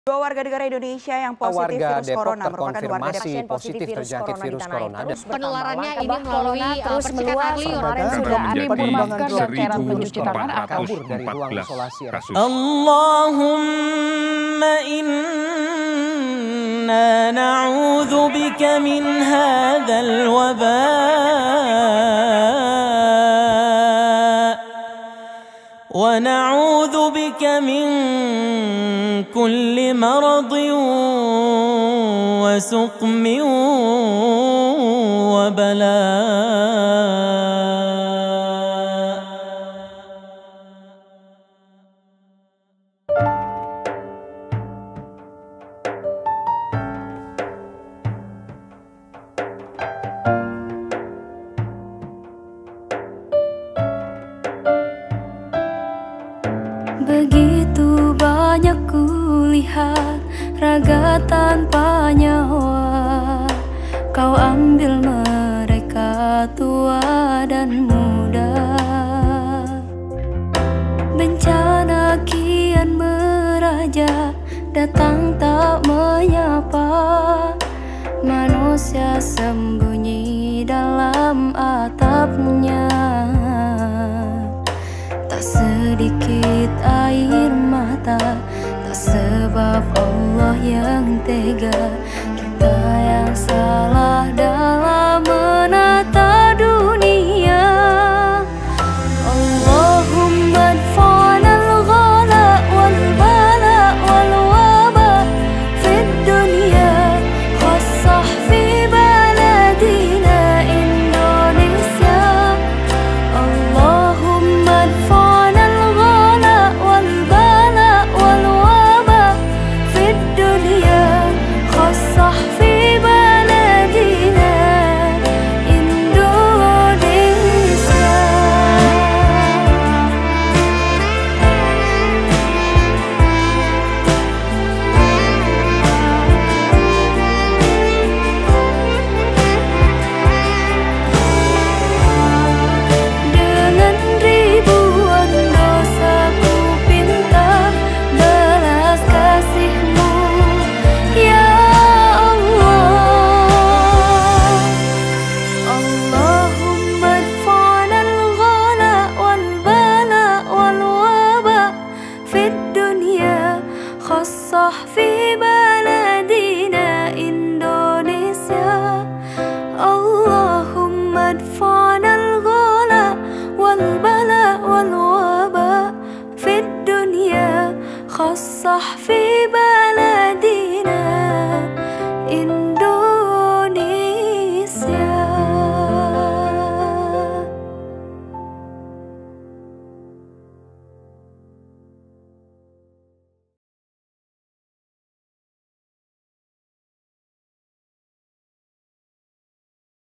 Dua warga negara Indonesia yang positif virus corona merupakan warga pasien positif terjangkit virus corona. Penularannya ini melalui percikan air liur. Sudah menjadi dan cairan pencuci tangan kabur dari ruang isolasi. Allahumma inna na'udzu bika min hadzal waba wa na'udzu bika min kulli maradin wa suqmin wa balaa. Begitu banyak kulihat raga tanpa nyawa, kau ambil mereka tua dan muda. Bencana kian meraja, datang tak menyapa. Manusia sembunyi dalam atapnya. Tak sedikit air mata, tak sebab Allah yang tega. Kita yang salah dalam menata dunia. Allahumma adfa'na al-ghala wal bala wal waba fid dunya, khassah fi baladina Indonesia. Allahumma adfa'na al-ghala wal bala wal waba fid dunya, khassah fi baladina Indonesia. Dengan ribuan dosa ku pinta belas kasih-Mu, ya Allah. Allahumma adfa'na al-ghala wal bala wal waba fid dunya, khassah fi